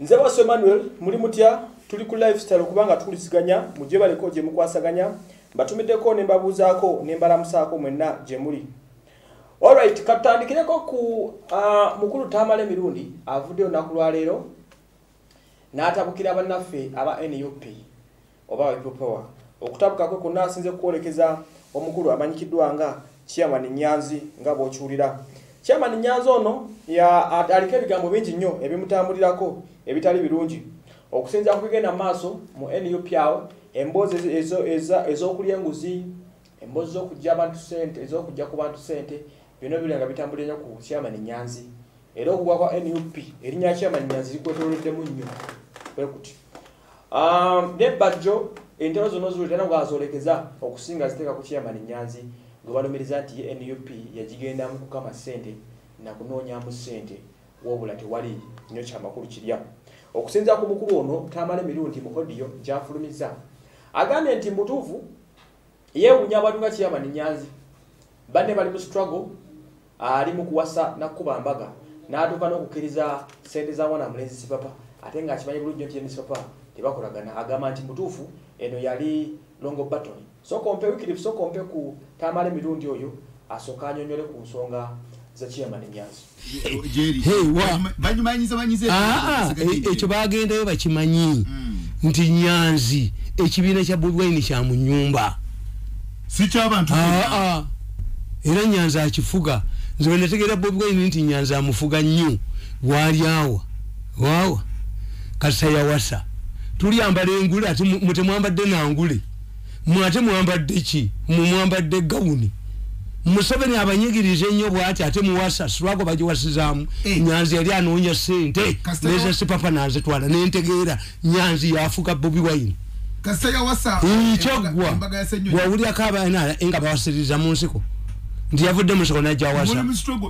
Nze Waso Emmanuel muri mutya tuli ku lifestyle kubanga tulisiganya muje baleko je mukwasaganya batumiddeko ne mbabuzaako ne mbalamusaako mwenna je muri. Alright, katandikireko ku mukulu Tamale Mirundi avudde onakulwa leero n'atabukira bannaffe aba NUP oba People okutabuka kwe konna asinze kwolekeza omukulu amanyikiddwa nga Chairman Nyanzi nga bw'okiwulira. Chairman Nyanzi ono aliko ebigambo bingi nnyo ebimutambulirako ebitali birungi okusinza kubigenda maaso mu NUP awo emboozi ez'okulya enguzi, emboozi z'okujja abantu ssente, ez'okujja ku bantu ssente, bino nga bitambulira nnyo ku Chairman Nyanzi. Era okugwa kwa NUP erinnya Chairman Nyanzi likwetooloddemu nnyo bwe kuti. Ne Bajjo entero zonna z'olutera ng'azoolekeza okusinga ziteeka ku Chairman Nyanzi gwe balumiriza nti ye NUP yagigendamu kukama ssente na kunoonyaamu ssente wabula tewali nnyo kyamakulu kirya. Okusinza ku mukulu ono Tamale Mirundi mu kodiyo gy'afulumiza agambye nti mutuufu yeewuunya abantu nga Chairman Nyanzi banne bali mu struggle, ali mu kuwasa nakkuba mbaga n'atuuka n'okukkiriza ssente za mwana mulenzi Sipapa ate ng'akimanyi bulungi nti ye Sipapa tebakolagana. Agamba nti mutuufu eno yali longo batton. So kompe wikirifu so kompe ku Tamale Mirundi oyo asooka annyonnyole ku nsonga za Chairman Nyanzi. Ekyo bagendayo bakimanyi nti Nyanzi ekibiina kya Bobi Wine kya mu nnyumba si ky'abantu. Era Nyanzi akifuga. Nze bwe nategeera Bobi Wine nti Nyanzi amufuga nnyo waali awa waawa kasa yawasa tuliyambala engule ate mutemwambadde nangule mwate mwambadde ki mwambadde gawuni Museveni abanyigirize nnyo bw'ati ate muwasa swago bagiwasizaamu. Nyanzi yali anoonya ssente neza Sipapa nazitwala nentegeera Nyanzi yafuka Bobi Wine kasa yawasa wawulyako abaana nga bawasiriza mu nsiko ndi yavudde musiko najja wasa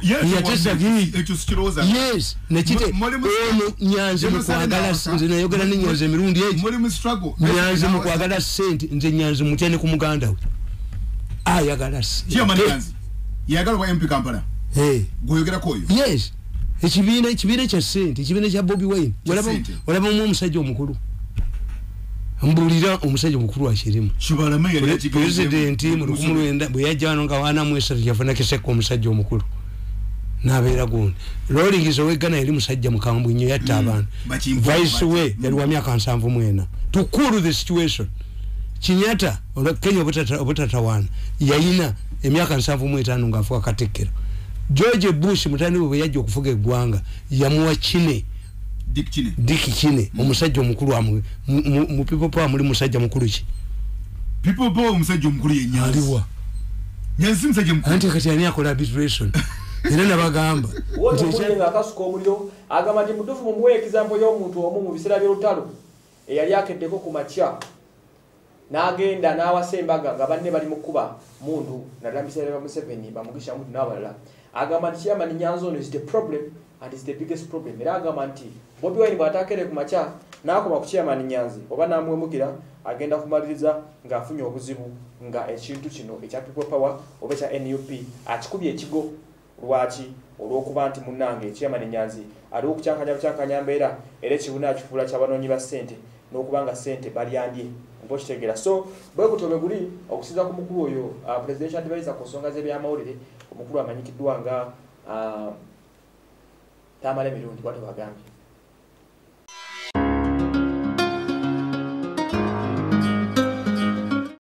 yes nekite Nyanzi mukwagala nze nayogera ne Nyanzi emirundi egyo Nyanzi mukwagala ssente nze Nyanzi mutyane ku muganda we ayagala Nyanzi yagala wa MP Kampala goyogera koyo yes ekibiina kya ssente ekibiina kya Bobi Wine walaba mu omusajja omukulu mbulira omusajja omukulu akirimu president mu 19 bwe yajja wano nga wana mwesatu yafuna kiseko omusajja omukulu n'abeera gundi Rawlings ow'eggana yali musajja mukambwe nnyo yatta abantu vice we yali wa myaka 74 to cool the situation. Kenyatta Kenya obutatawana yayina emyaka 75 ng'afuka Katikkiro. George Bush mutani we yajja okufuga eggwanga yamuwa Kine Dick Kine omusajja omukulu mu People Power muri musajja mukulu ki People Power omusajja omukulu ye Nyanzi. Nyanzi musajja mukulu anti kati ani akola arbitration era nabagamba nti akasuka omuliro agamba nti mutuufu mumuwe example y'omuntu omu mu biseera by'olutalo eyali akeddeko ku makya n'agenda n'awasa embaga nga banne bali mu kkuba mundu nadambisa ba Museveni bamugisha muntu n'abalala. Agamba nti Chairman Nyanzi ono is the problem and is the biggest problem. Era agamba nti Bobi Wine bw'atakere ku makya n'akoma ku Chairman Nyanzi oba n'amwemukira agenda kumaliriza ng'afunye obuzibu nga ekintu kino ekya People Power oba ekya NUP akikubye ekigo. Lwaki olw'okuba nti munnange Chairman Nyanzi aliwo okucyankanya mbeera era ekibuna akifuula ky'abanoonyi ba ssente n'okubanga ssente balyandye mpokitegera. So bwe kutobe guli okusiza ku mukulu oyo presidential advisor ku nsonga z'ebyamawulire omukulu amanyikiddwa nga Tamale Mirundi bw'atyo bagambye.